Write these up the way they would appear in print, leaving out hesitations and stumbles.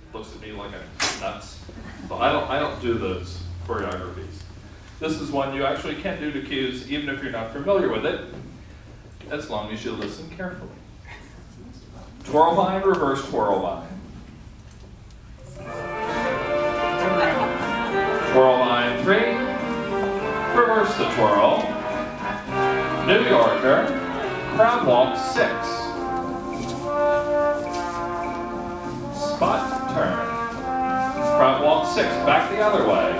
looks at me like I'm nuts. So I don't do those choreographies. This is one you actually can do to cues even if you're not familiar with it, as long as you listen carefully. Twirl vine, reverse twirl vine. Twirl vine 3, reverse the twirl. New Yorker, crab walk 6. Spot, turn. Crab walk 6, back the other way.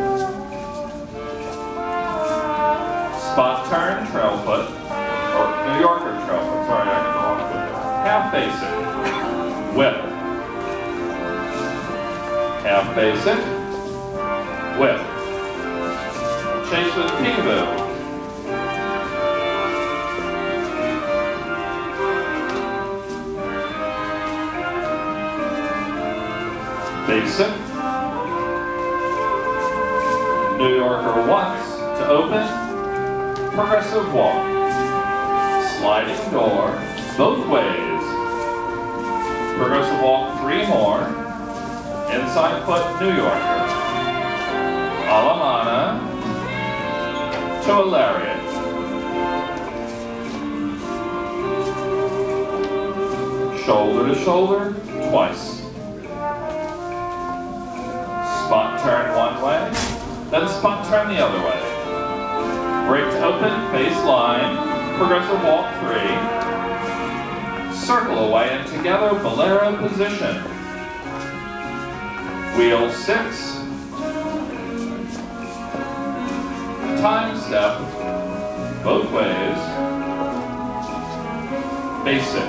Spot, turn, trail foot. Or New Yorker trail foot, sorry, I got the wrong foot there. Half basic, whip. Half basic, whip. Chase with peekaboo. Basic. New Yorker once to open. Progressive walk. Sliding door both ways. Progressive walk 3 more. Inside foot New Yorker. Alamana to a lariat. Shoulder to shoulder twice. Spot turn one way, then spot turn the other way. Break to open, face line, progressive walk 3. Circle away and together, bolero position. Wheel 6. Time step, both ways. Basic.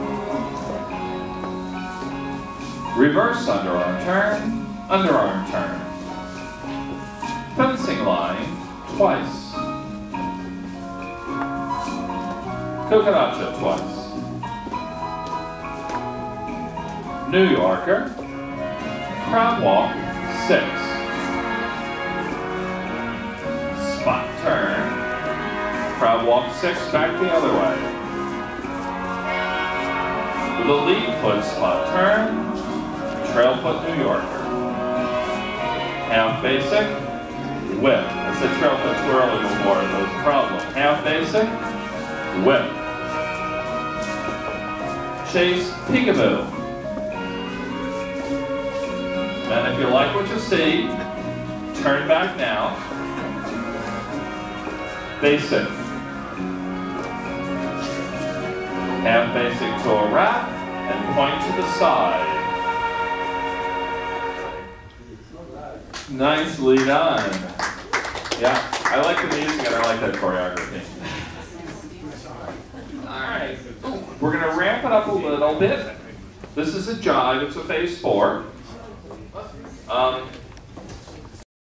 Reverse underarm turn. Underarm turn. Fencing line, twice. Cucaracha twice. New Yorker. Crab walk, 6. Spot turn. Crab walk 6, back the other way. With a lead foot spot turn. Trail foot New Yorker. Half basic, whip. I said trail foot too early before, that was a problem. Half basic, whip. Chase peekaboo. And if you like what you see, turn back now. Basic. Half basic to a wrap and point to the side. Nicely done. Yeah, I like the music and I like that choreography. Alright, we're going to ramp it up a little bit. This is a jive, it's a phase 4.